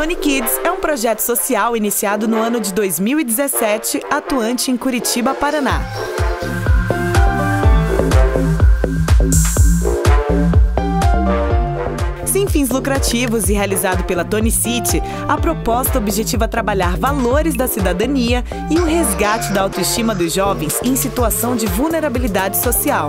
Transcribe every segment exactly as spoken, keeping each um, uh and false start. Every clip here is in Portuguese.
Tony Kids é um projeto social iniciado no ano de dois mil e dezessete, atuante em Curitiba, Paraná. Sem fins lucrativos e realizado pela Tony City, a proposta objetiva trabalhar valores da cidadania e o resgate da autoestima dos jovens em situação de vulnerabilidade social.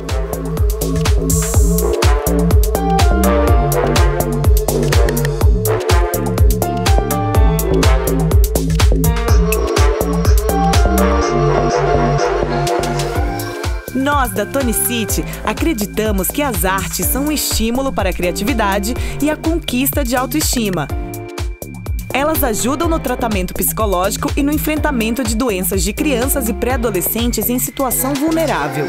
Nós, da Tony City, acreditamos que as artes são um estímulo para a criatividade e a conquista de autoestima. Elas ajudam no tratamento psicológico e no enfrentamento de doenças de crianças e pré-adolescentes em situação vulnerável.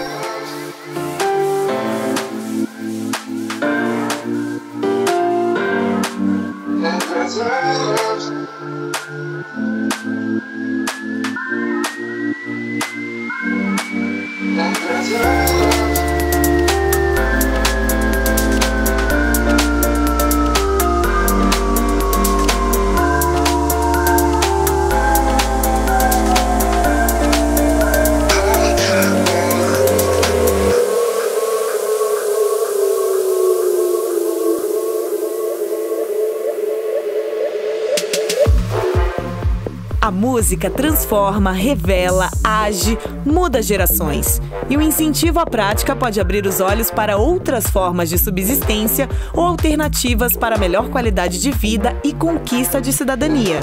A música transforma, revela, age, muda gerações. E o incentivo à prática pode abrir os olhos para outras formas de subsistência ou alternativas para melhor qualidade de vida e conquista de cidadania.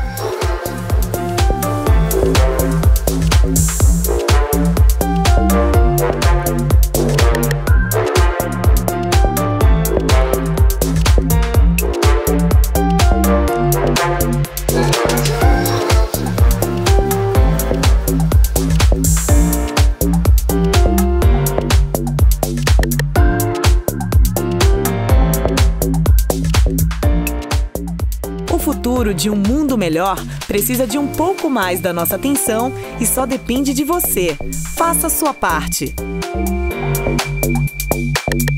O futuro de um mundo melhor precisa de um pouco mais da nossa atenção e só depende de você. Faça a sua parte.